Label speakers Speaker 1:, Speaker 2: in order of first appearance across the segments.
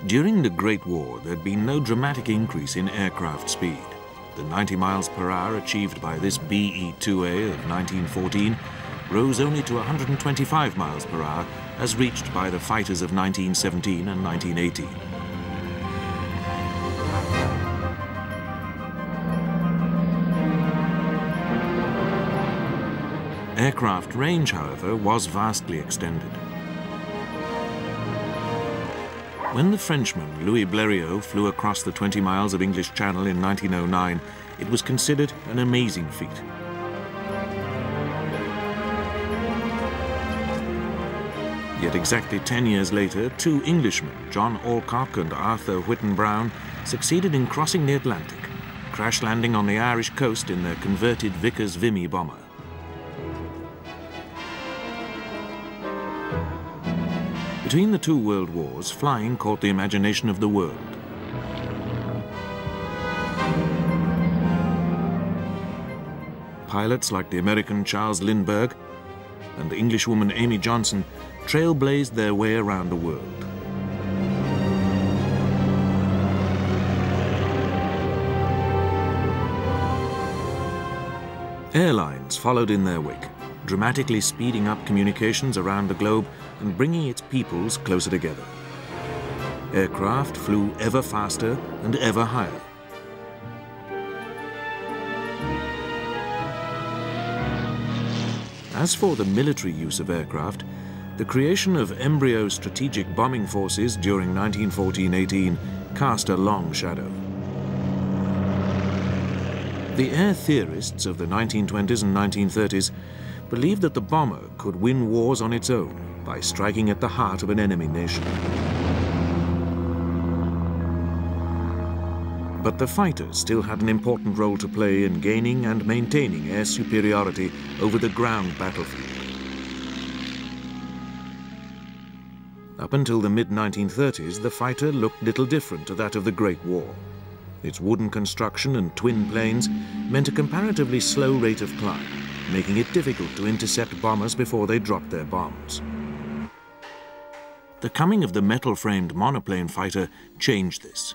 Speaker 1: During the Great War, there'd been no dramatic increase in aircraft speed. The 90 miles per hour achieved by this BE-2A of 1914 rose only to 125 miles per hour as reached by the fighters of 1917 and 1918. Aircraft range, however, was vastly extended. When the Frenchman Louis Blériot flew across the 20 miles of English Channel in 1909, it was considered an amazing feat. Yet exactly 10 years later, two Englishmen, John Alcock and Arthur Whitten Brown, succeeded in crossing the Atlantic, crash landing on the Irish coast in their converted Vickers Vimy bomber. Between the two world wars, flying caught the imagination of the world. Pilots like the American Charles Lindbergh and the Englishwoman Amy Johnson trailblazed their way around the world. Airlines followed in their wake, dramatically speeding up communications around the globe and bringing its peoples closer together. Aircraft flew ever faster and ever higher. As for the military use of aircraft, the creation of embryo strategic bombing forces during 1914-18 cast a long shadow. The air theorists of the 1920s and 1930s believed that the bomber could win wars on its own by striking at the heart of an enemy nation. But the fighter still had an important role to play in gaining and maintaining air superiority over the ground battlefield. Up until the mid-1930s, the fighter looked little different to that of the Great War. Its wooden construction and twin planes meant a comparatively slow rate of climb, making it difficult to intercept bombers before they dropped their bombs. The coming of the metal-framed monoplane fighter changed this.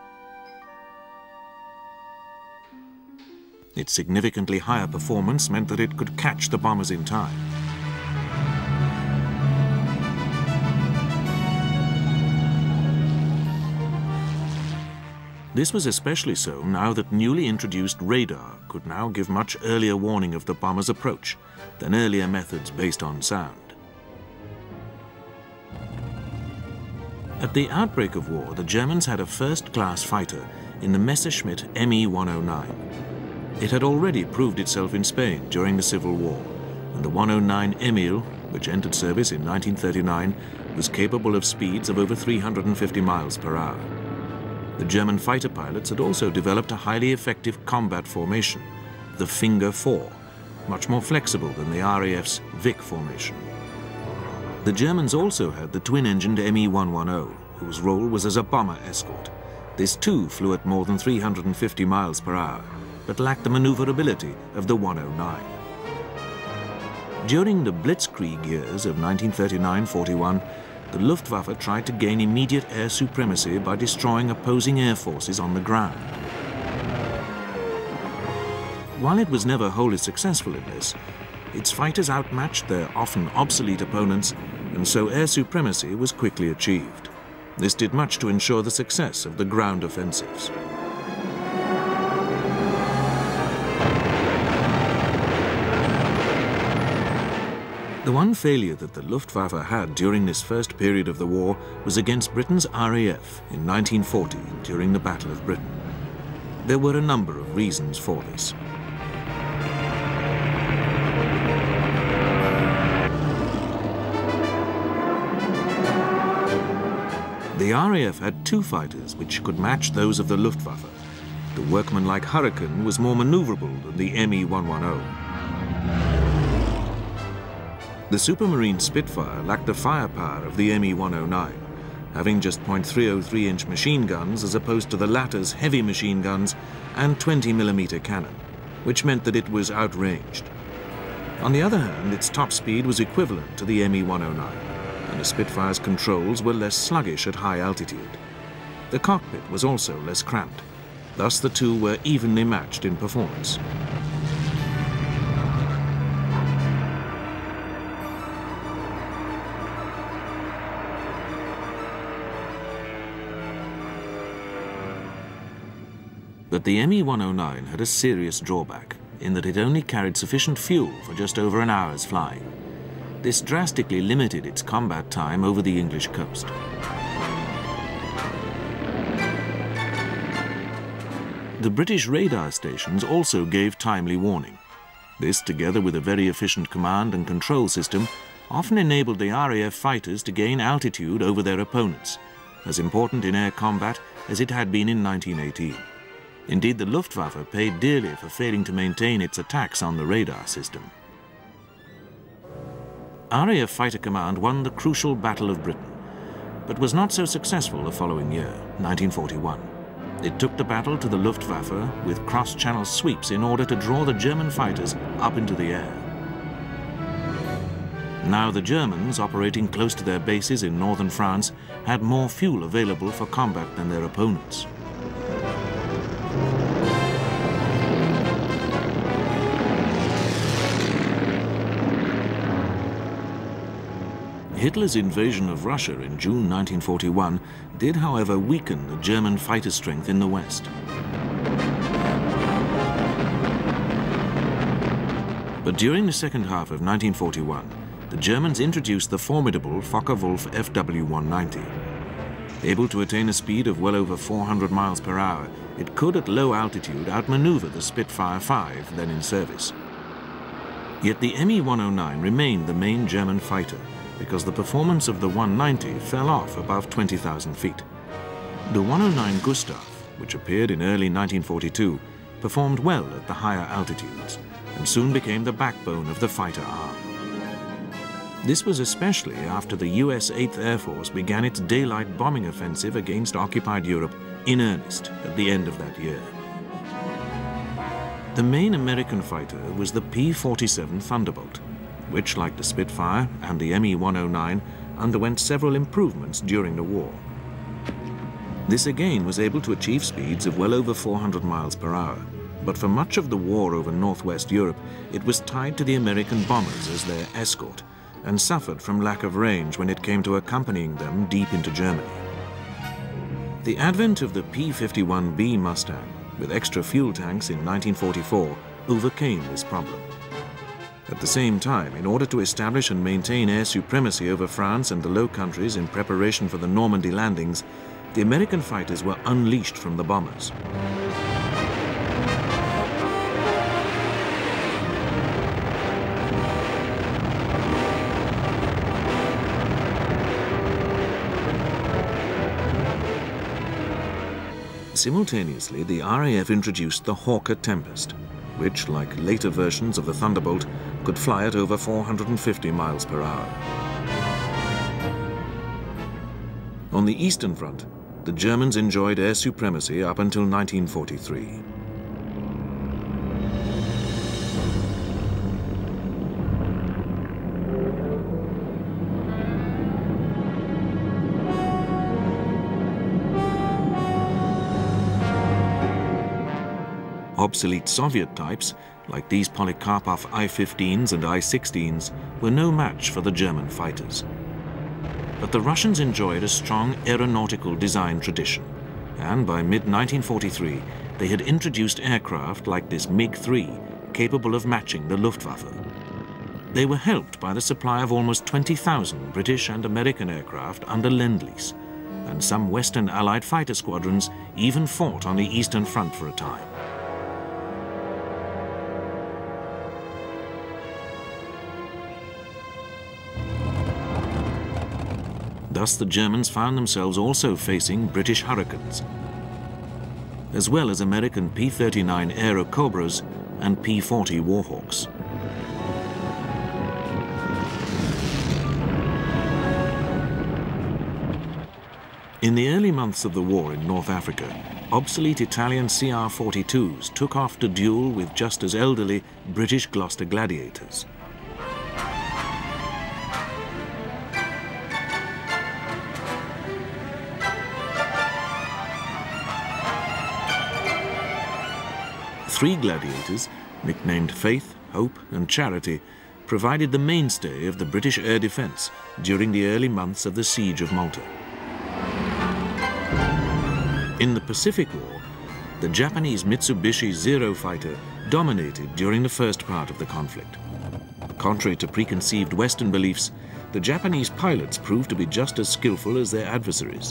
Speaker 1: Its significantly higher performance meant that it could catch the bombers in time. This was especially so now that newly introduced radar could now give much earlier warning of the bomber's approach than earlier methods based on sound. At the outbreak of war, the Germans had a first-class fighter in the Messerschmitt Me-109. It had already proved itself in Spain during the Civil War, and the 109 Emil, which entered service in 1939, was capable of speeds of over 350 miles per hour. The German fighter pilots had also developed a highly effective combat formation, the Finger 4, much more flexible than the RAF's Vic formation. The Germans also had the twin-engined Me-110, whose role was as a bomber escort. This too flew at more than 350 miles per hour, but lacked the maneuverability of the 109. During the Blitzkrieg years of 1939-41, the Luftwaffe tried to gain immediate air supremacy by destroying opposing air forces on the ground. While it was never wholly successful in this, its fighters outmatched their often obsolete opponents, and so air supremacy was quickly achieved. This did much to ensure the success of the ground offensives. The one failure that the Luftwaffe had during this first period of the war was against Britain's RAF in 1940 during the Battle of Britain. There were a number of reasons for this. The RAF had two fighters which could match those of the Luftwaffe. The workmanlike Hurricane was more maneuverable than the Me-110. The Supermarine Spitfire lacked the firepower of the Me-109, having just .303-inch machine guns as opposed to the latter's heavy machine guns and 20mm cannon, which meant that it was outranged. On the other hand, its top speed was equivalent to the Me-109, and the Spitfire's controls were less sluggish at high altitude. The cockpit was also less cramped. Thus the two were evenly matched in performance. But the Me-109 had a serious drawback in that it only carried sufficient fuel for just over an hour's flying. This drastically limited its combat time over the English coast. The British radar stations also gave timely warning. This, together with a very efficient command and control system, often enabled the RAF fighters to gain altitude over their opponents, as important in air combat as it had been in 1918. Indeed, the Luftwaffe paid dearly for failing to maintain its attacks on the radar system. RAF Fighter Command won the crucial Battle of Britain, but was not so successful the following year, 1941. It took the battle to the Luftwaffe with cross-channel sweeps in order to draw the German fighters up into the air. Now the Germans, operating close to their bases in northern France, had more fuel available for combat than their opponents. Hitler's invasion of Russia in June 1941 did, however, weaken the German fighter strength in the West. But during the second half of 1941, the Germans introduced the formidable Focke-Wulf FW-190. Able to attain a speed of well over 400 miles per hour, it could at low altitude outmaneuver the Spitfire 5 then in service. Yet the Me-109 remained the main German fighter, because the performance of the 190 fell off above 20,000 feet. The 109 Gustav, which appeared in early 1942, performed well at the higher altitudes and soon became the backbone of the fighter arm. This was especially after the US 8th Air Force began its daylight bombing offensive against occupied Europe in earnest at the end of that year. The main American fighter was the P-47 Thunderbolt, which, like the Spitfire and the Me-109, underwent several improvements during the war. This again was able to achieve speeds of well over 400 miles per hour, but for much of the war over northwest Europe, it was tied to the American bombers as their escort and suffered from lack of range when it came to accompanying them deep into Germany. The advent of the P-51B Mustang, with extra fuel tanks in 1944, overcame this problem. At the same time, in order to establish and maintain air supremacy over France and the Low Countries in preparation for the Normandy landings, the American fighters were unleashed from the bombers. Simultaneously, the RAF introduced the Hawker Tempest, which, like later versions of the Thunderbolt, could fly at over 450 miles per hour. On the Eastern Front, the Germans enjoyed air supremacy up until 1943. Obsolete Soviet types, like these Polikarpov I-15s and I-16s, were no match for the German fighters. But the Russians enjoyed a strong aeronautical design tradition, and by mid-1943 they had introduced aircraft like this MiG-3, capable of matching the Luftwaffe. They were helped by the supply of almost 20,000 British and American aircraft under Lend-Lease, and some Western Allied fighter squadrons even fought on the Eastern Front for a time. Thus, the Germans found themselves also facing British Hurricanes, as well as American P-39 Airacobras and P-40 Warhawks. In the early months of the war in North Africa, obsolete Italian CR-42s took off to duel with just as elderly British Gloucester Gladiators. three Gladiators, nicknamed Faith, Hope and Charity, provided the mainstay of the British air defence during the early months of the Siege of Malta. In the Pacific War, the Japanese Mitsubishi Zero fighter dominated during the first part of the conflict. Contrary to preconceived Western beliefs, the Japanese pilots proved to be just as skillful as their adversaries.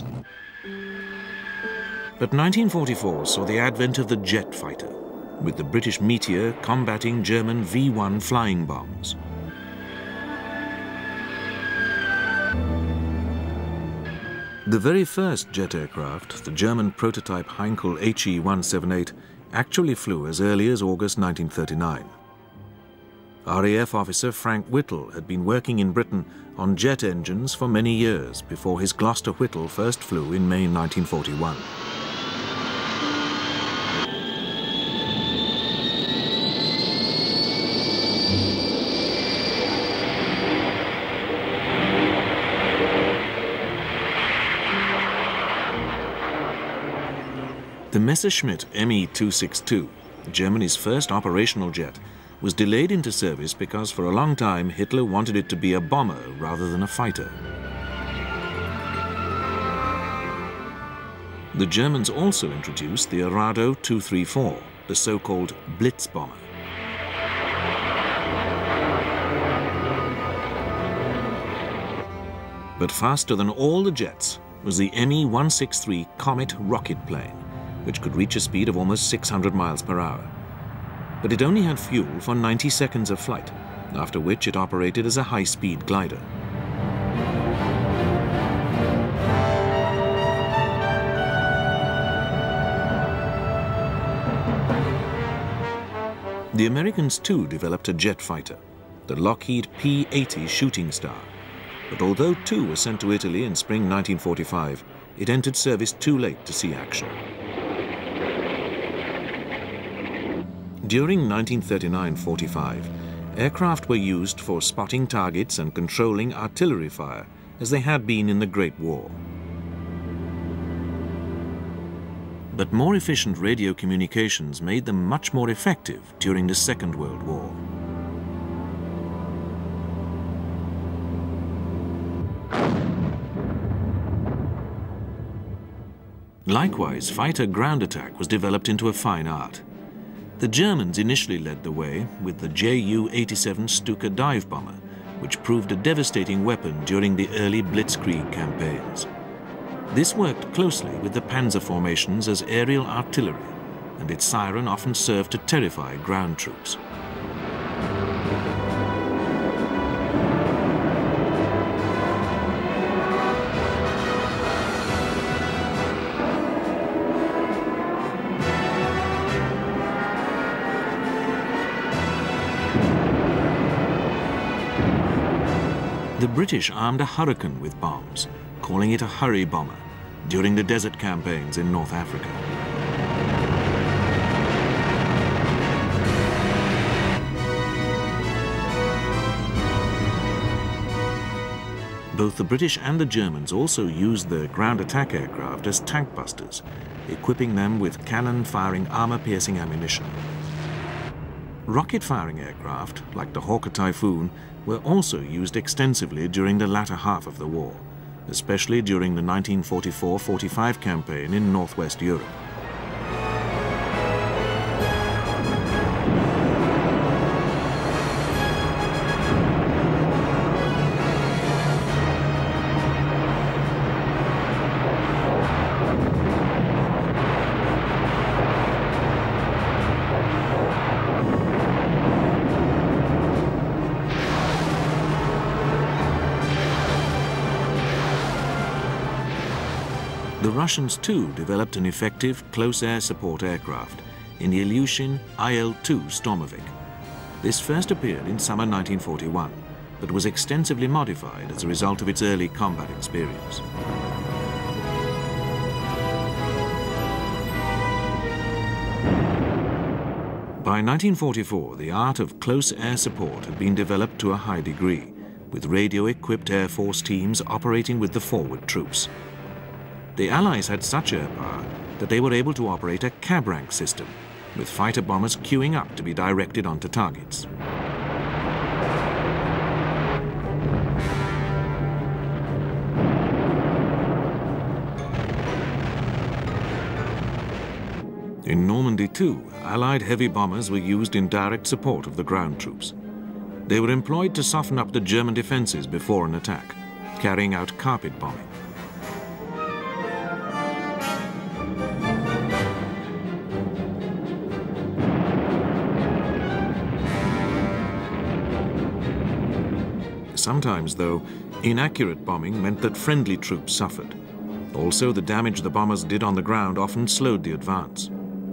Speaker 1: But 1944 saw the advent of the jet fighter, with the British Meteor combating German V-1 flying bombs. The very first jet aircraft, the German prototype Heinkel HE-178, actually flew as early as August 1939. RAF officer Frank Whittle had been working in Britain on jet engines for many years before his Gloucester Whittle first flew in May 1941. The Messerschmitt Me-262, Germany's first operational jet, was delayed into service because for a long time Hitler wanted it to be a bomber rather than a fighter. The Germans also introduced the Arado 234, the so-called Blitz bomber. But faster than all the jets was the Me-163 Comet rocket plane, which could reach a speed of almost 600 miles per hour. But it only had fuel for 90 seconds of flight, after which it operated as a high-speed glider. The Americans too developed a jet fighter, the Lockheed P-80 Shooting Star. But although two were sent to Italy in spring 1945, it entered service too late to see action. During 1939-45, aircraft were used for spotting targets and controlling artillery fire, as they had been in the Great War. But more efficient radio communications made them much more effective during the Second World War. Likewise, fighter ground attack was developed into a fine art. The Germans initially led the way with the Ju-87 Stuka dive bomber, which proved a devastating weapon during the early Blitzkrieg campaigns. This worked closely with the panzer formations as aerial artillery, and its siren often served to terrify ground troops. The British armed a Hurricane with bombs, calling it a hurry bomber, during the desert campaigns in North Africa. Both the British and the Germans also used their ground attack aircraft as tank busters, equipping them with cannon-firing armor-piercing ammunition. Rocket-firing aircraft, like the Hawker Typhoon, were also used extensively during the latter half of the war, especially during the 1944-45 campaign in northwest Europe. The Russians too developed an effective close air support aircraft in the Ilyushin IL-2 Stormovik. This first appeared in summer 1941, but was extensively modified as a result of its early combat experience. By 1944, the art of close air support had been developed to a high degree, with radio-equipped Air Force teams operating with the forward troops. The Allies had such air power that they were able to operate a cab rank system, with fighter bombers queuing up to be directed onto targets. In Normandy too, Allied heavy bombers were used in direct support of the ground troops. They were employed to soften up the German defenses before an attack, carrying out carpet bombing. Sometimes, though, inaccurate bombing meant that friendly troops suffered. Also, the damage the bombers did on the ground often slowed the advance.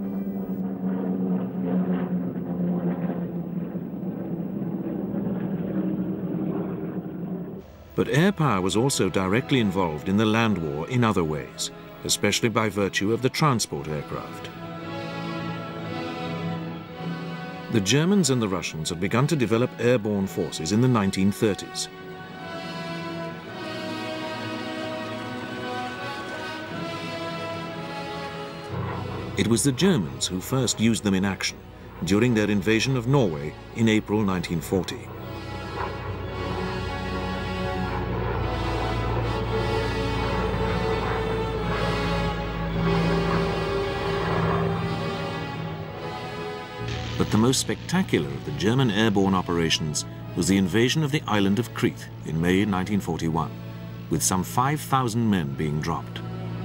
Speaker 1: But air power was also directly involved in the land war in other ways, especially by virtue of the transport aircraft. The Germans and the Russians had begun to develop airborne forces in the 1930s. It was the Germans who first used them in action during their invasion of Norway in April 1940. But the most spectacular of the German airborne operations was the invasion of the island of Crete in May 1941, with some 5,000 men being dropped.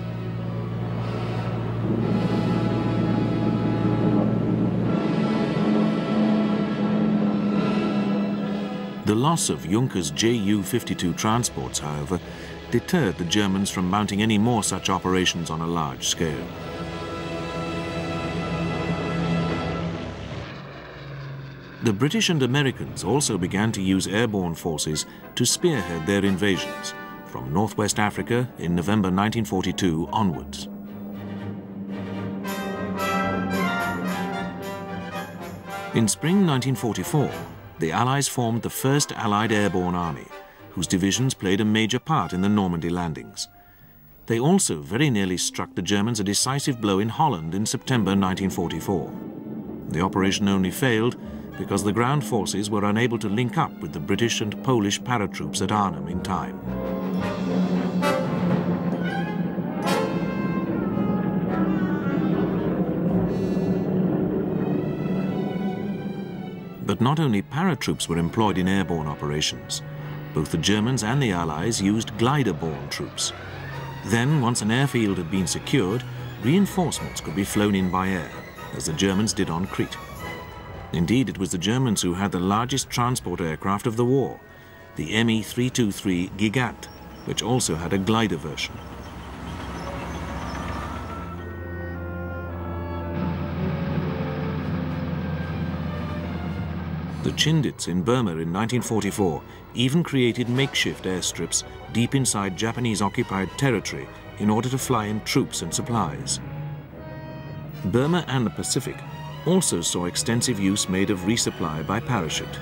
Speaker 1: The loss of Juncker's Ju-52 transports, however, deterred the Germans from mounting any more such operations on a large scale. The British and Americans also began to use airborne forces to spearhead their invasions from Northwest Africa in November 1942 onwards. In spring 1944, the Allies formed the First Allied Airborne Army, whose divisions played a major part in the Normandy landings. They also very nearly struck the Germans a decisive blow in Holland in September 1944. The operation only failed because the ground forces were unable to link up with the British and Polish paratroops at Arnhem in time. But not only paratroops were employed in airborne operations. Both the Germans and the Allies used glider-borne troops. Then, once an airfield had been secured, reinforcements could be flown in by air, as the Germans did on Crete. Indeed, it was the Germans who had the largest transport aircraft of the war, the Me-323 Gigant, which also had a glider version. The Chindits in Burma in 1944 even created makeshift airstrips deep inside Japanese-occupied territory in order to fly in troops and supplies. Burma and the Pacific also saw extensive use made of resupply by parachute.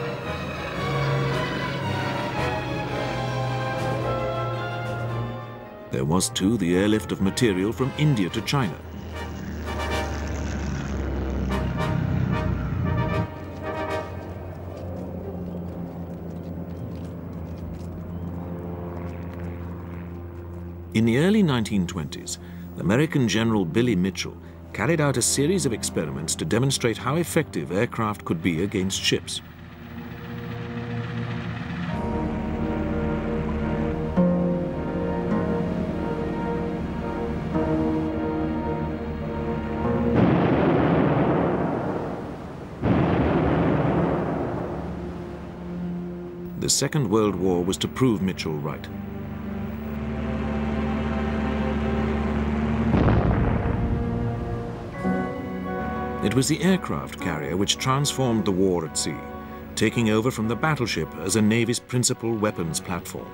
Speaker 1: There was too the airlift of material from India to China. In the early 1920s, American General Billy Mitchell carried out a series of experiments to demonstrate how effective aircraft could be against ships. The Second World War was to prove Mitchell right. It was the aircraft carrier which transformed the war at sea, taking over from the battleship as a Navy's principal weapons platform.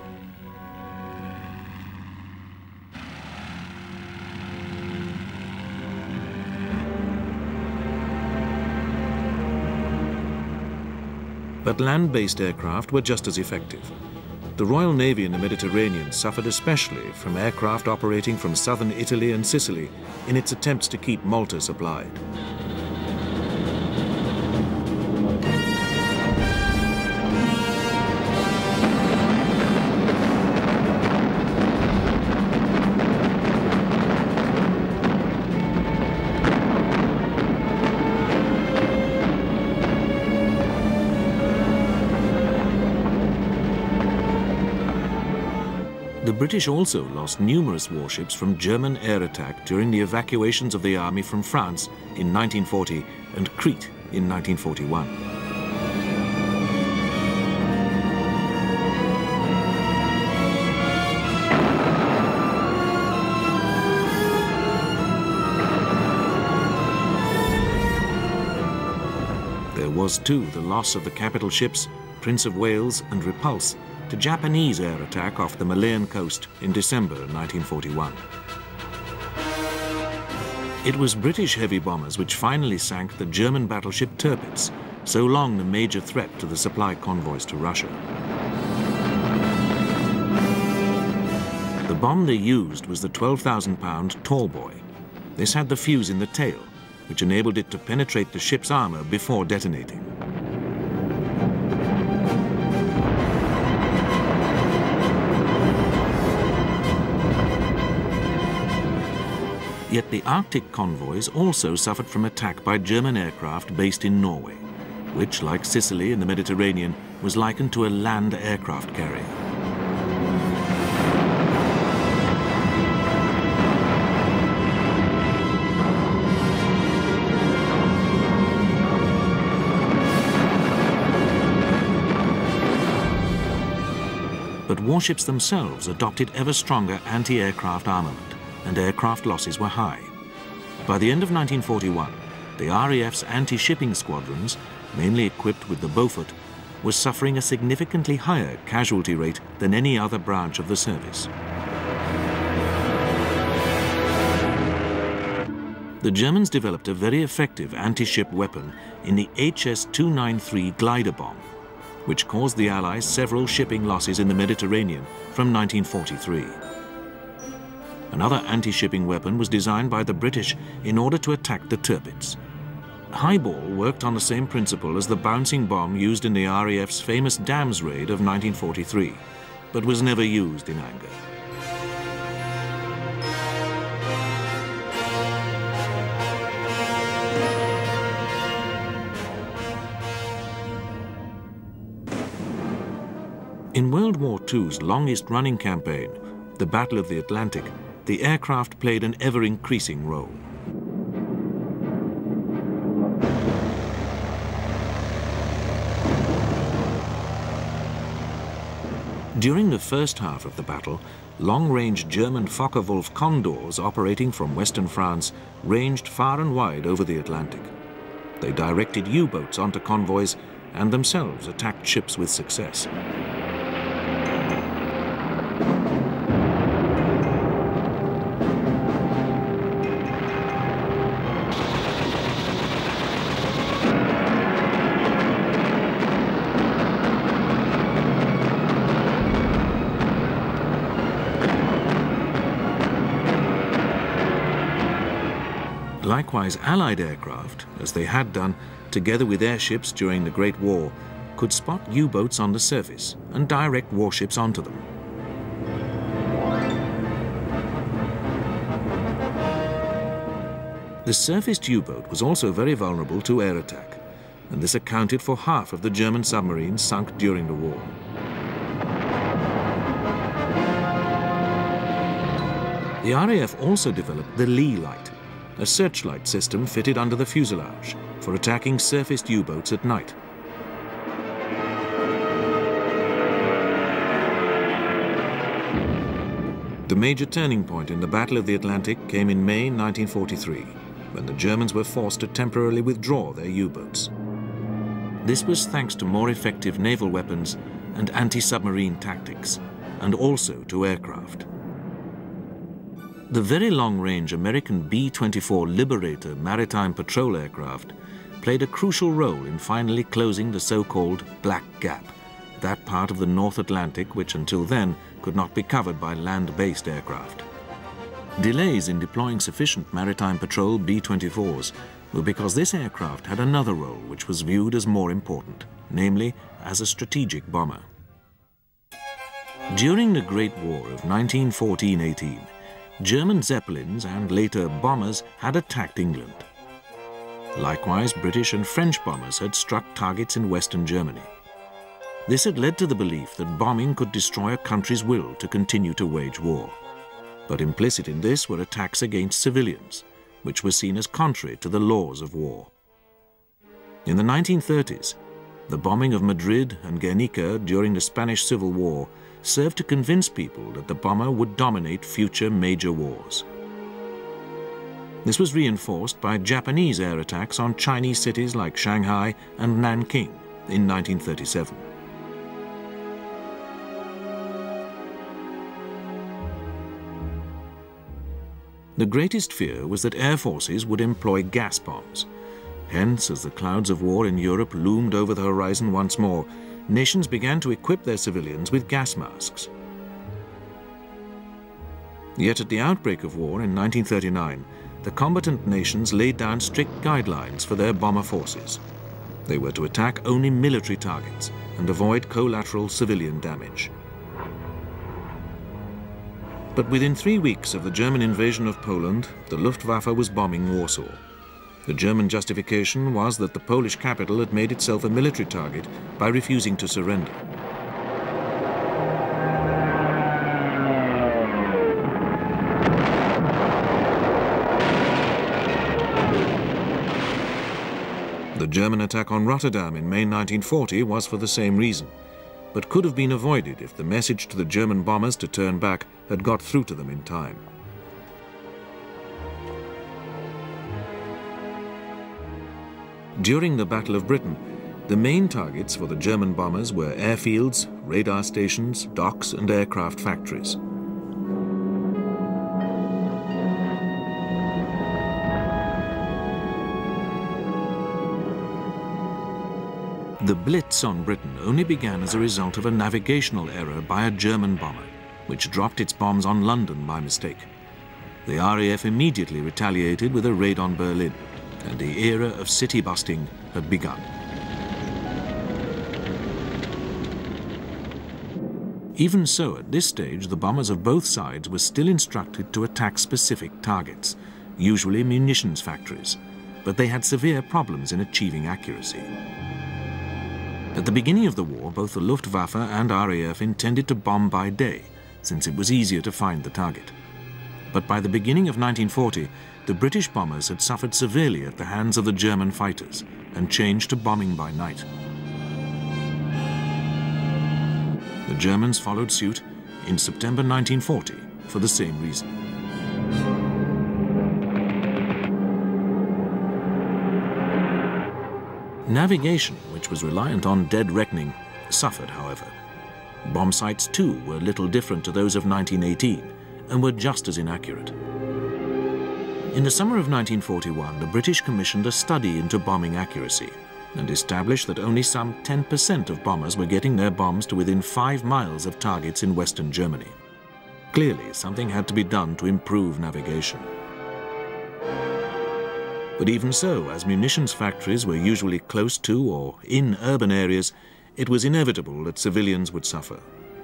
Speaker 1: But land-based aircraft were just as effective. The Royal Navy in the Mediterranean suffered especially from aircraft operating from southern Italy and Sicily in its attempts to keep Malta supplied. The British also lost numerous warships from German air attack during the evacuations of the army from France in 1940 and Crete in 1941. There was too the loss of the capital ships Prince of Wales and Repulse to Japanese air attack off the Malayan coast in December 1941. It was British heavy bombers which finally sank the German battleship Tirpitz, so long the major threat to the supply convoys to Russia. The bomb they used was the 12,000-pound Tallboy. This had the fuse in the tail, which enabled it to penetrate the ship's armor before detonating. Yet the Arctic convoys also suffered from attack by German aircraft based in Norway, which, like Sicily in the Mediterranean, was likened to a land aircraft carrier. But warships themselves adopted ever stronger anti-aircraft armament, and aircraft losses were high. By the end of 1941, the RAF's anti-shipping squadrons, mainly equipped with the Beaufort, were suffering a significantly higher casualty rate than any other branch of the service. The Germans developed a very effective anti-ship weapon in the HS-293 glider bomb, which caused the Allies several shipping losses in the Mediterranean from 1943. Another anti-shipping weapon was designed by the British in order to attack the Tirpitz. Highball worked on the same principle as the bouncing bomb used in the RAF's famous Dams raid of 1943, but was never used in anger. In World War II's longest-running campaign, the Battle of the Atlantic, the aircraft played an ever-increasing role. During the first half of the battle, long-range German Focke-Wulf Condors operating from western France ranged far and wide over the Atlantic. They directed U-boats onto convoys and themselves attacked ships with success. Likewise, Allied aircraft, as they had done, together with airships during the Great War, could spot U-boats on the surface and direct warships onto them. The surfaced U-boat was also very vulnerable to air attack, and this accounted for half of the German submarines sunk during the war. The RAF also developed the Lee Light, a searchlight system fitted under the fuselage for attacking surfaced U-boats at night. The major turning point in the Battle of the Atlantic came in May 1943, when the Germans were forced to temporarily withdraw their U-boats. This was thanks to more effective naval weapons and anti-submarine tactics, and also to aircraft. The very long-range American B-24 Liberator maritime patrol aircraft played a crucial role in finally closing the so-called Black Gap, that part of the North Atlantic which until then could not be covered by land-based aircraft. Delays in deploying sufficient maritime patrol B-24s were because this aircraft had another role which was viewed as more important, namely as a strategic bomber. During the Great War of 1914-18, German Zeppelins and later bombers had attacked England. Likewise, British and French bombers had struck targets in Western Germany. This had led to the belief that bombing could destroy a country's will to continue to wage war. But implicit in this were attacks against civilians, which were seen as contrary to the laws of war. In the 1930s, the bombing of Madrid and Guernica during the Spanish Civil War served to convince people that the bomber would dominate future major wars. This was reinforced by Japanese air attacks on Chinese cities like Shanghai and Nanking in 1937. The greatest fear was that air forces would employ gas bombs. Hence, as the clouds of war in Europe loomed over the horizon once more, nations began to equip their civilians with gas masks. Yet at the outbreak of war in 1939, the combatant nations laid down strict guidelines for their bomber forces. They were to attack only military targets and avoid collateral civilian damage. But within 3 weeks of the German invasion of Poland, the Luftwaffe was bombing Warsaw. The German justification was that the Polish capital had made itself a military target by refusing to surrender. The German attack on Rotterdam in May 1940 was for the same reason, but could have been avoided if the message to the German bombers to turn back had got through to them in time. During the Battle of Britain, the main targets for the German bombers were airfields, radar stations, docks and aircraft factories. The Blitz on Britain only began as a result of a navigational error by a German bomber, which dropped its bombs on London by mistake. The RAF immediately retaliated with a raid on Berlin, and the era of city busting had begun. Even so, at this stage, the bombers of both sides were still instructed to attack specific targets, usually munitions factories, but they had severe problems in achieving accuracy. At the beginning of the war, both the Luftwaffe and RAF intended to bomb by day, since it was easier to find the target. But by the beginning of 1940, the British bombers had suffered severely at the hands of the German fighters and changed to bombing by night. The Germans followed suit in September 1940 for the same reason. Navigation, which was reliant on dead reckoning, suffered, however. Bomb sights, too, were little different to those of 1918 and were just as inaccurate. In the summer of 1941, the British commissioned a study into bombing accuracy and established that only some 10% of bombers were getting their bombs to within 5 miles of targets in Western Germany. Clearly, something had to be done to improve navigation. But even so, as munitions factories were usually close to or in urban areas, it was inevitable that civilians would suffer.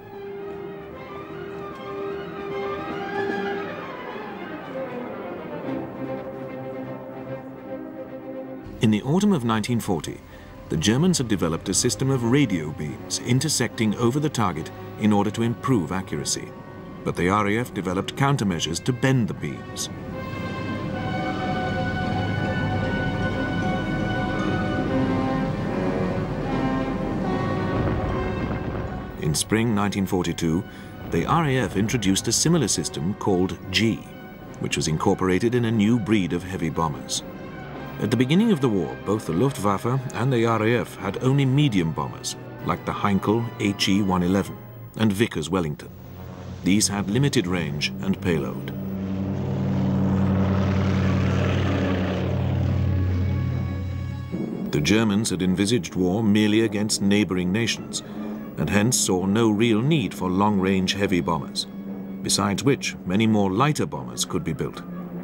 Speaker 1: In the autumn of 1940, the Germans had developed a system of radio beams intersecting over the target in order to improve accuracy. But the RAF developed countermeasures to bend the beams. In spring 1942, the RAF introduced a similar system called G, which was incorporated in a new breed of heavy bombers. At the beginning of the war, both the Luftwaffe and the RAF had only medium bombers, like the Heinkel HE-111 and Vickers Wellington. These had limited range and payload. The Germans had envisaged war merely against neighboring nations, and hence saw no real need for long-range heavy bombers, besides which many more lighter bombers could be built.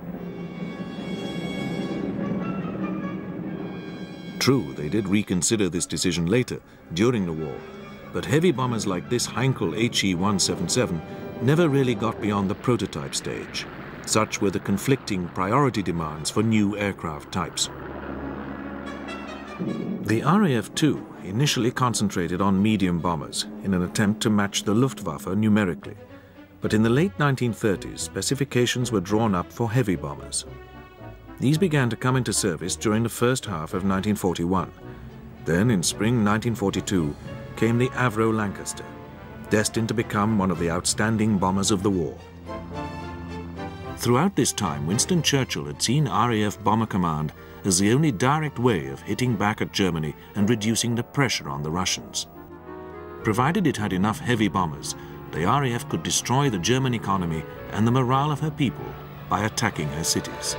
Speaker 1: True, they did reconsider this decision later, during the war, but heavy bombers like this Heinkel HE-177 never really got beyond the prototype stage. Such were the conflicting priority demands for new aircraft types. The RAF, too, initially concentrated on medium bombers in an attempt to match the Luftwaffe numerically. But in the late 1930s, specifications were drawn up for heavy bombers. These began to come into service during the first half of 1941. Then, in spring 1942, came the Avro Lancaster, destined to become one of the outstanding bombers of the war. Throughout this time, Winston Churchill had seen RAF Bomber Command as the only direct way of hitting back at Germany and reducing the pressure on the Russians. Provided it had enough heavy bombers, the RAF could destroy the German economy and the morale of her people by attacking her cities.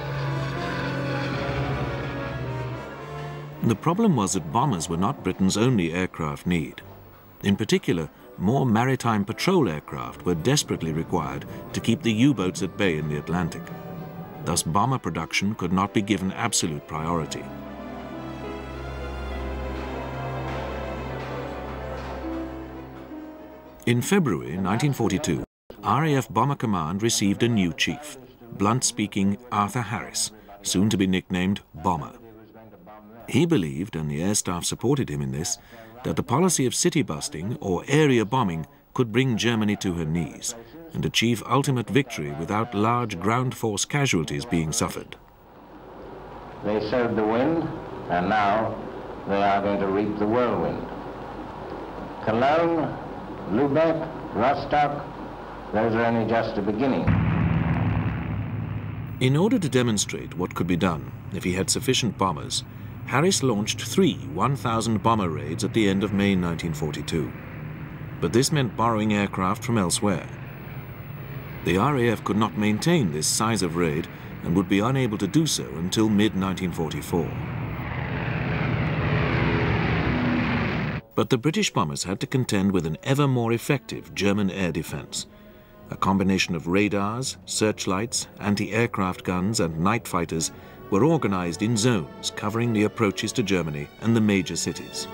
Speaker 1: The problem was that bombers were not Britain's only aircraft need. In particular, more maritime patrol aircraft were desperately required to keep the U-boats at bay in the Atlantic. Thus, bomber production could not be given absolute priority. In February 1942, RAF Bomber Command received a new chief, blunt-speaking Arthur Harris, soon to be nicknamed Bomber. He believed, and the air staff supported him in this, that the policy of city busting or area bombing could bring Germany to her knees and achieve ultimate victory without large ground force casualties being suffered.
Speaker 2: They sowed the wind, and now they are going to reap the whirlwind. Cologne, Lubeck, Rostock, those are only just a beginning.
Speaker 1: In order to demonstrate what could be done if he had sufficient bombers, Harris launched 3 1,000 bomber raids at the end of May 1942. But this meant borrowing aircraft from elsewhere. The RAF could not maintain this size of raid and would be unable to do so until mid-1944. But the British bombers had to contend with an ever more effective German air defense. A combination of radars, searchlights, anti-aircraft guns and night fighters were organized in zones covering the approaches to Germany and the major cities.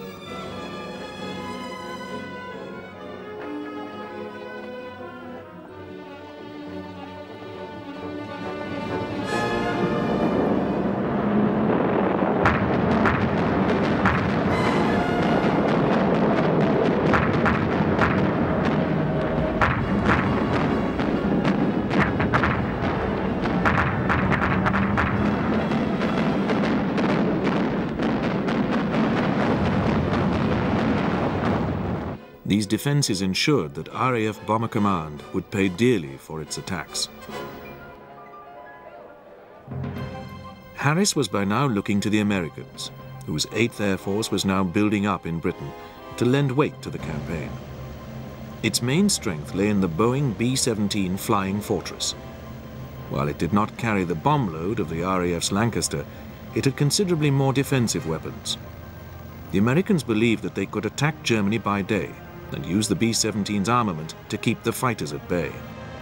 Speaker 1: These defenses ensured that RAF Bomber Command would pay dearly for its attacks. Harris was by now looking to the Americans, whose 8th Air Force was now building up in Britain, to lend weight to the campaign. Its main strength lay in the Boeing B-17 Flying Fortress. While it did not carry the bomb load of the RAF's Lancaster, it had considerably more defensive weapons. The Americans believed that they could attack Germany by day and use the B-17's armament to keep the fighters at bay.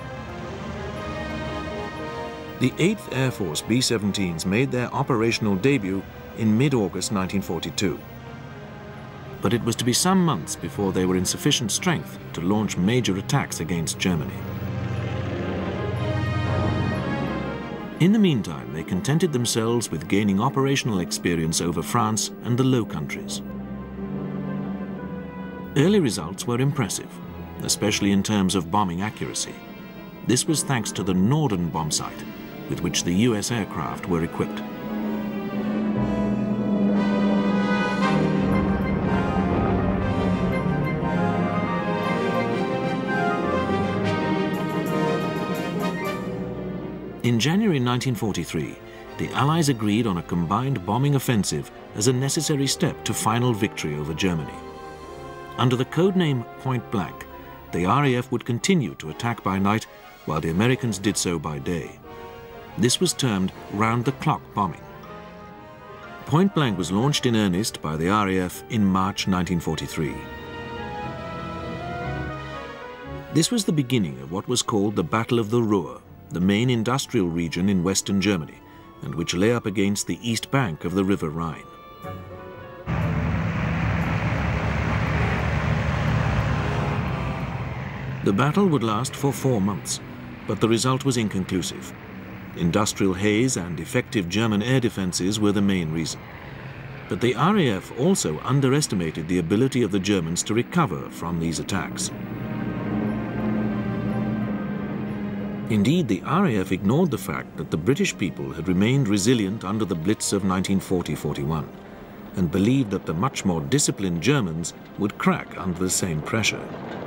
Speaker 1: The 8th Air Force B-17s made their operational debut in mid-August 1942. But it was to be some months before they were in sufficient strength to launch major attacks against Germany. In the meantime, they contented themselves with gaining operational experience over France and the Low Countries. Early results were impressive, especially in terms of bombing accuracy. This was thanks to the Norden bomb sight, with which the US aircraft were equipped. In January 1943, the Allies agreed on a combined bombing offensive as a necessary step to final victory over Germany. Under the codename Point Blank, the RAF would continue to attack by night while the Americans did so by day. This was termed round-the-clock bombing. Point Blank was launched in earnest by the RAF in March 1943. This was the beginning of what was called the Battle of the Ruhr, the main industrial region in western Germany, and which lay up against the east bank of the River Rhine. The battle would last for 4 months, but the result was inconclusive. Industrial haze and effective German air defenses were the main reason. But the RAF also underestimated the ability of the Germans to recover from these attacks. Indeed, the RAF ignored the fact that the British people had remained resilient under the Blitz of 1940-41 and believed that the much more disciplined Germans would crack under the same pressure.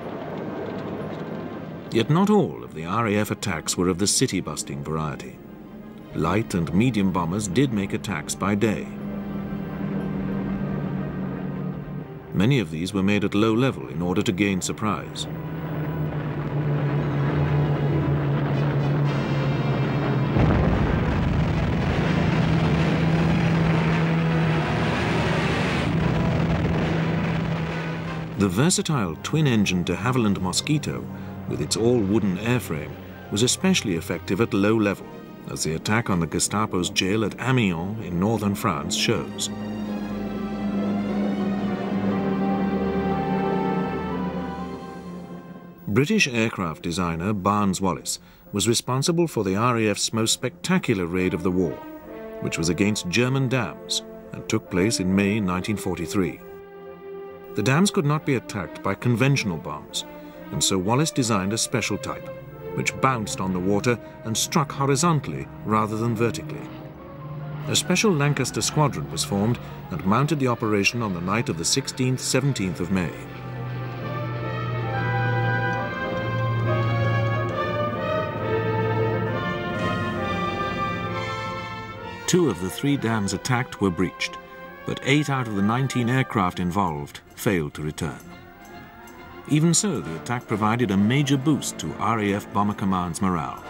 Speaker 1: Yet not all of the RAF attacks were of the city-busting variety. Light and medium bombers did make attacks by day. Many of these were made at low level in order to gain surprise. The versatile twin-engine de Havilland Mosquito, with its all-wooden airframe, was especially effective at low level, as the attack on the Gestapo's jail at Amiens in northern France shows. British aircraft designer Barnes Wallis was responsible for the RAF's most spectacular raid of the war, which was against German dams and took place in May 1943. The dams could not be attacked by conventional bombs, and so Wallis designed a special type, which bounced on the water and struck horizontally rather than vertically. A special Lancaster squadron was formed and mounted the operation on the night of the 16th-17th of May. Two of the 3 dams attacked were breached, but 8 out of the 19 aircraft involved failed to return. Even so, the attack provided a major boost to RAF Bomber Command's morale.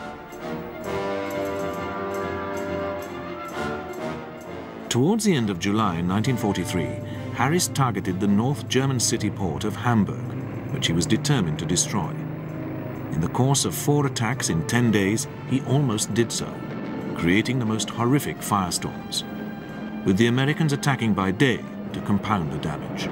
Speaker 1: Towards the end of July 1943, Harris targeted the North German city port of Hamburg, which he was determined to destroy. In the course of 4 attacks in 10 days, he almost did so, creating the most horrific firestorms, with the Americans attacking by day to compound the damage.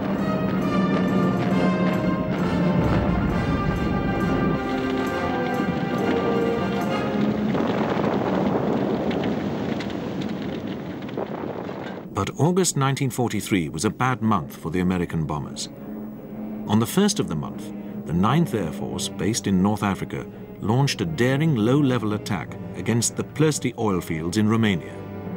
Speaker 1: But August 1943 was a bad month for the American bombers. On the 1st of the month, the 9th Air Force, based in North Africa, launched a daring low-level attack against the Plăsti oil fields in Romania.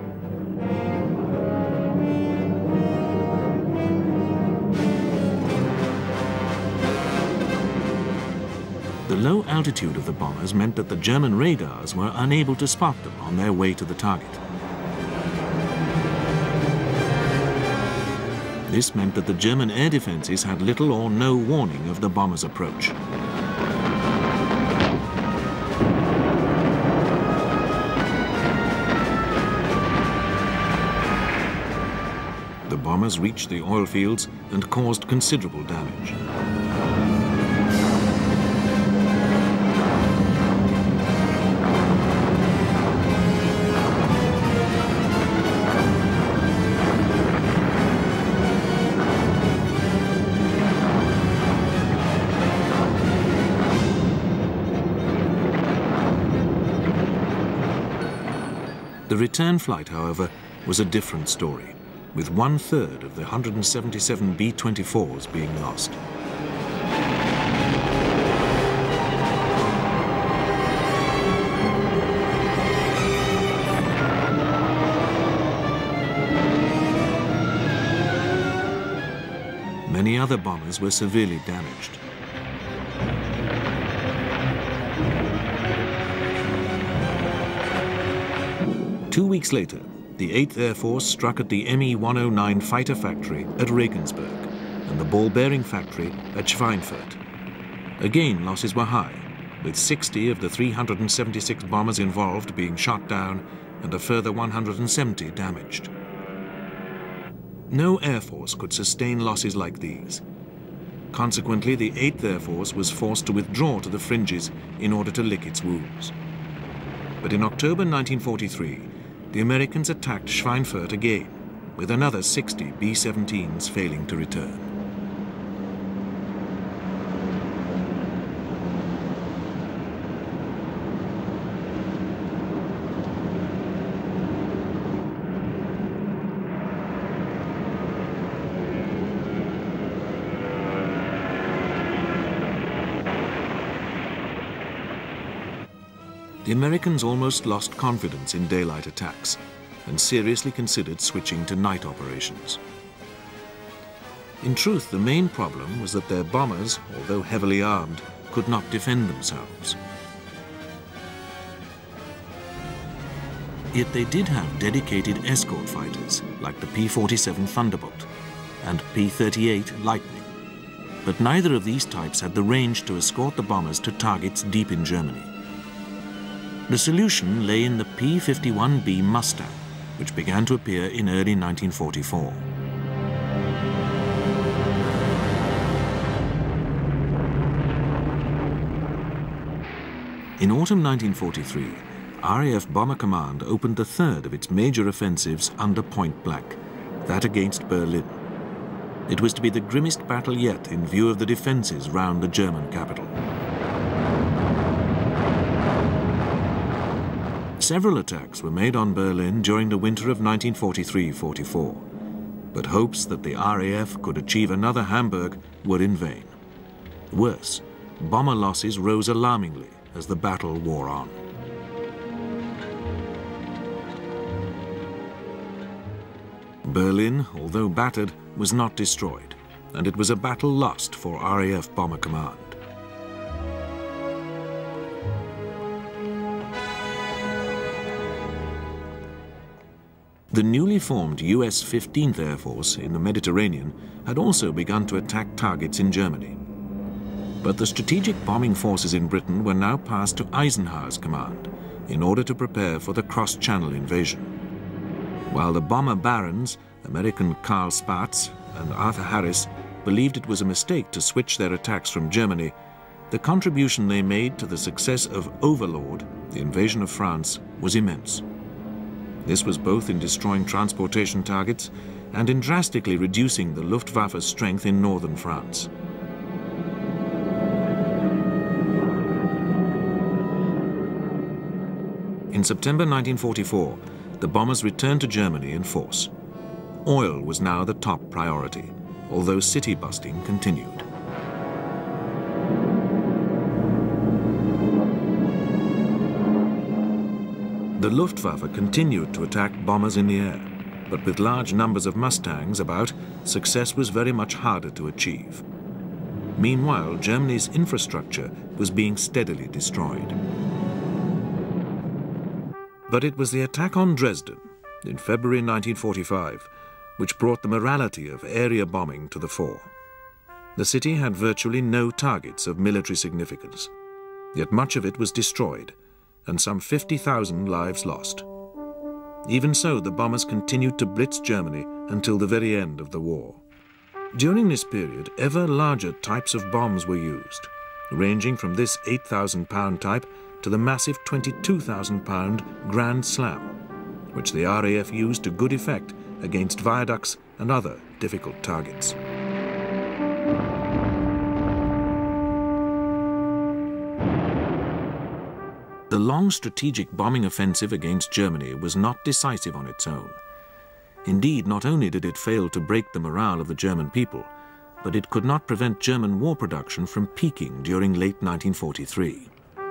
Speaker 1: The low altitude of the bombers meant that the German radars were unable to spot them on their way to the target. This meant that the German air defenses had little or no warning of the bombers' approach. The bombers reached the oil fields and caused considerable damage. The return flight, however, was a different story, with 1/3 of the 177 B-24s being lost. Many other bombers were severely damaged. Two weeks later, the 8th Air Force struck at the Me-109 fighter factory at Regensburg and the ball bearing factory at Schweinfurt. Again, losses were high, with 60 of the 376 bombers involved being shot down and a further 170 damaged. No Air Force could sustain losses like these. Consequently, the 8th Air Force was forced to withdraw to the fringes in order to lick its wounds. But in October 1943, the Americans attacked Schweinfurt again, with another 60 B-17s failing to return. The Americans almost lost confidence in daylight attacks and seriously considered switching to night operations. In truth, the main problem was that their bombers, although heavily armed, could not defend themselves. Yet they did have dedicated escort fighters like the P-47 Thunderbolt and P-38 Lightning, but neither of these types had the range to escort the bombers to targets deep in Germany. The solution lay in the P-51B Mustang, which began to appear in early 1944. In autumn 1943, RAF Bomber Command opened the third of its major offensives under point blank, that against Berlin. It was to be the grimmest battle yet in view of the defenses round the German capital. Several attacks were made on Berlin during the winter of 1943-44, but hopes that the RAF could achieve another Hamburg were in vain. Worse, bomber losses rose alarmingly as the battle wore on. Berlin, although battered, was not destroyed, and it was a battle lost for RAF Bomber Command. The newly formed US 15th Air Force in the Mediterranean had also begun to attack targets in Germany. But the strategic bombing forces in Britain were now passed to Eisenhower's command in order to prepare for the cross-channel invasion. While the bomber barons, American Carl Spaatz and Arthur Harris, believed it was a mistake to switch their attacks from Germany, the contribution they made to the success of Overlord, the invasion of France, was immense. This was both in destroying transportation targets and in drastically reducing the Luftwaffe's strength in northern France. In September 1944, the bombers returned to Germany in force. Oil was now the top priority, although city busting continued. The Luftwaffe continued to attack bombers in the air, but with large numbers of Mustangs about, success was very much harder to achieve. Meanwhile, Germany's infrastructure was being steadily destroyed. But it was the attack on Dresden in February 1945 which brought the morality of area bombing to the fore. The city had virtually no targets of military significance, yet much of it was destroyed and some 50,000 lives lost. Even so, the bombers continued to blitz Germany until the very end of the war. During this period, ever larger types of bombs were used, ranging from this 8,000-pound type to the massive 22,000-pound Grand Slam, which the RAF used to good effect against viaducts and other difficult targets. The long strategic bombing offensive against Germany was not decisive on its own. Indeed, not only did it fail to break the morale of the German people, but it could not prevent German war production from peaking during late 1943.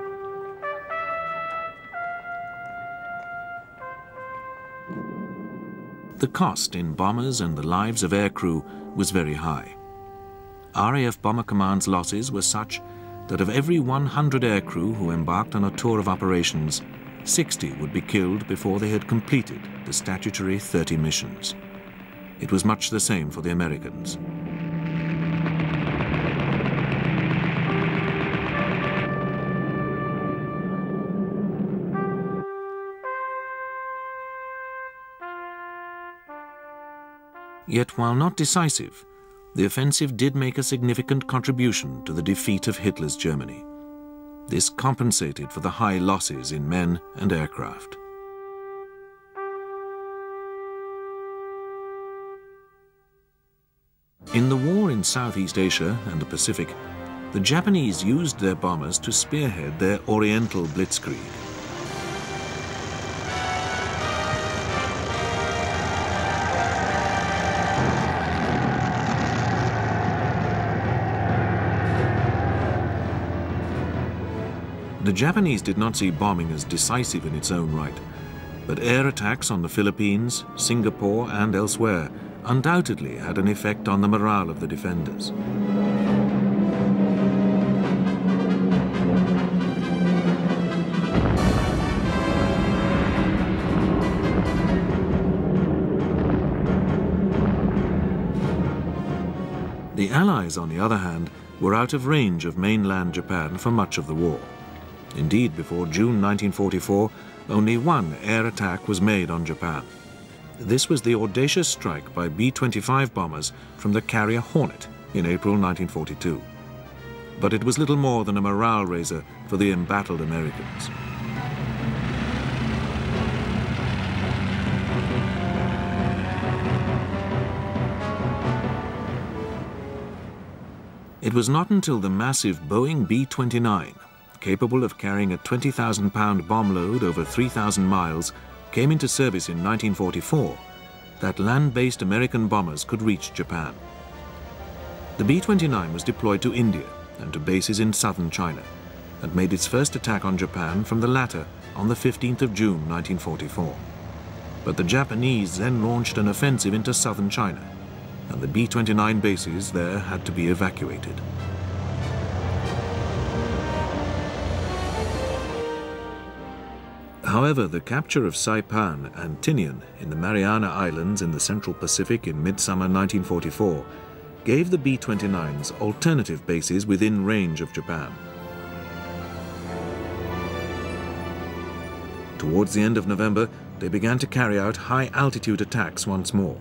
Speaker 1: The cost in bombers and the lives of aircrew was very high. RAF Bomber Command's losses were such that of every 100 aircrew who embarked on a tour of operations, 60 would be killed before they had completed the statutory 30 missions. It was much the same for the Americans. Yet while not decisive, the offensive did make a significant contribution to the defeat of Hitler's Germany. This compensated for the high losses in men and aircraft. In the war in Southeast Asia and the Pacific, the Japanese used their bombers to spearhead their Oriental Blitzkrieg. The Japanese did not see bombing as decisive in its own right, but air attacks on the Philippines, Singapore, and elsewhere undoubtedly had an effect on the morale of the defenders. The Allies, on the other hand, were out of range of mainland Japan for much of the war. Indeed, before June 1944, only one air attack was made on Japan. This was the audacious strike by B-25 bombers from the carrier Hornet in April 1942. But it was little more than a morale raiser for the embattled Americans. It was not until the massive Boeing B-29, capable of carrying a 20,000-pound bomb load over 3,000 miles, came into service in 1944, that land-based American bombers could reach Japan. The B-29 was deployed to India and to bases in southern China, and made its first attack on Japan from the latter on the 15th of June 1944. But the Japanese then launched an offensive into southern China, and the B-29 bases there had to be evacuated. However, the capture of Saipan and Tinian in the Mariana Islands in the Central Pacific in midsummer 1944 gave the B-29s alternative bases within range of Japan. Towards the end of November, they began to carry out high-altitude attacks once more.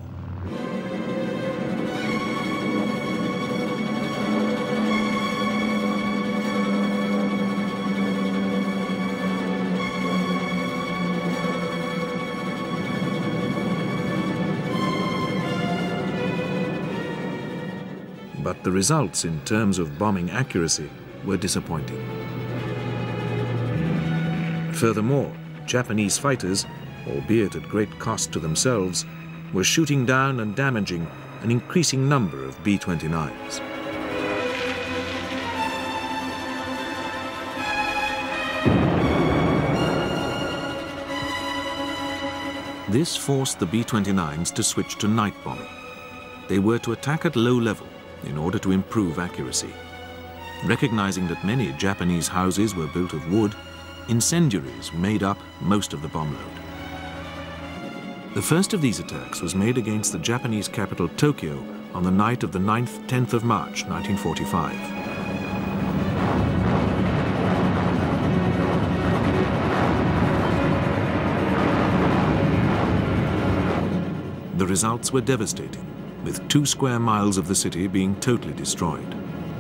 Speaker 1: But the results in terms of bombing accuracy were disappointing. Furthermore, Japanese fighters, albeit at great cost to themselves, were shooting down and damaging an increasing number of B-29s. This forced the B-29s to switch to night bombing. They were to attack at low level in order to improve accuracy. Recognizing that many Japanese houses were built of wood, incendiaries made up most of the bomb load. The first of these attacks was made against the Japanese capital Tokyo on the night of the 9th-10th of March 1945. The results were devastating, with 2 square miles of the city being totally destroyed.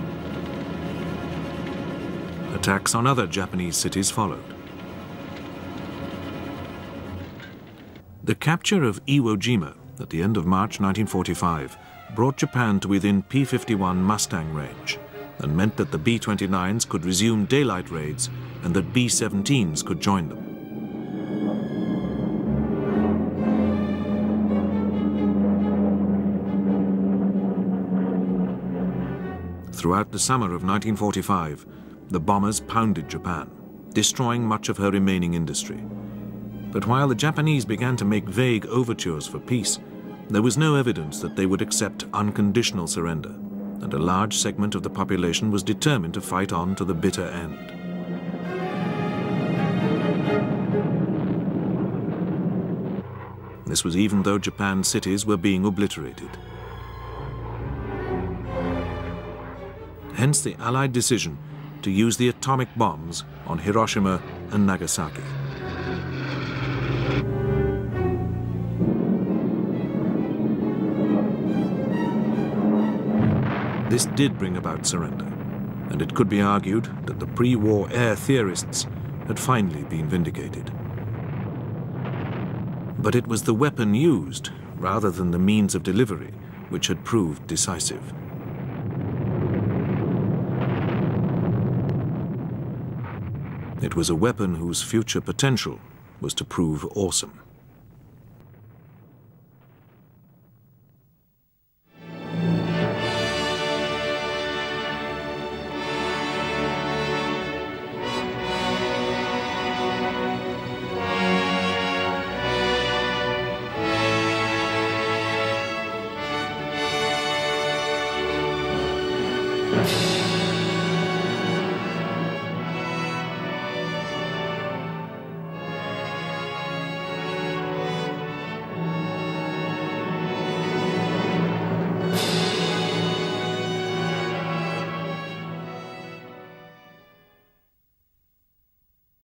Speaker 1: Attacks on other Japanese cities followed. The capture of Iwo Jima at the end of March 1945 brought Japan to within P-51 Mustang range and meant that the B-29s could resume daylight raids and that B-17s could join them. Throughout the summer of 1945, the bombers pounded Japan, destroying much of her remaining industry. But while the Japanese began to make vague overtures for peace, there was no evidence that they would accept unconditional surrender, and a large segment of the population was determined to fight on to the bitter end. This was even though Japan's cities were being obliterated. Hence the Allied decision to use the atomic bombs on Hiroshima and Nagasaki. This did bring about surrender, and it could be argued that the pre-war air theorists had finally been vindicated. But it was the weapon used, rather than the means of delivery, which had proved decisive. It was a weapon whose future potential was to prove awesome.